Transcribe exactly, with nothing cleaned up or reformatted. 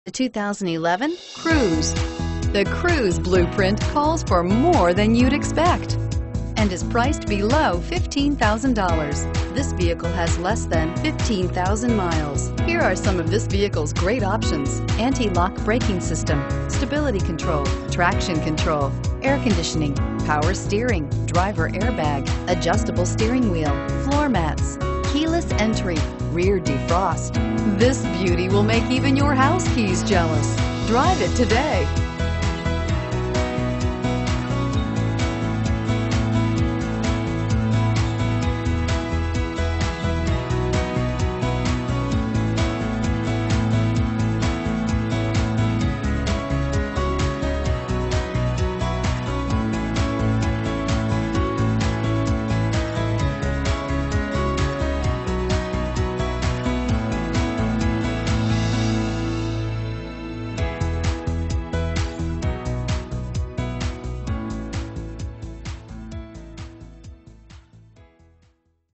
The two thousand eleven Cruze. The Cruze blueprint calls for more than you'd expect and is priced below fifteen thousand dollars. This vehicle has less than fifteen thousand miles. Here are some of this vehicle's great options: anti-lock braking system, stability control, traction control, air conditioning, power steering, driver airbag, adjustable steering wheel, floor mats, keyless entry, rear defrost. This beauty will make even your house keys jealous. Drive it today.